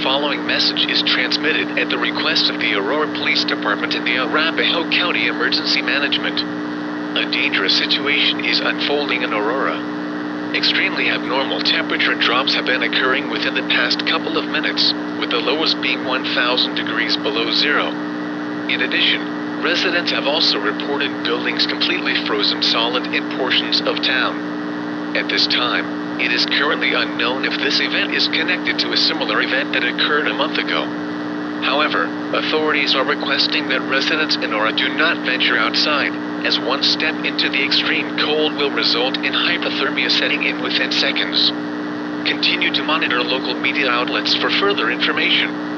following message is transmitted at the request of the Aurora Police Department and the Arapahoe County Emergency Management. A dangerous situation is unfolding in Aurora. Extremely abnormal temperature drops have been occurring within the past couple of minutes, with the lowest being 1,000 degrees below zero. In addition, residents have also reported buildings completely frozen solid in portions of town. At this time, it is currently unknown if this event is connected to a similar event that occurred a month ago. However, authorities are requesting that residents in Aurora do not venture outside, as one step into the extreme cold will result in hypothermia setting in within seconds. Continue to monitor local media outlets for further information.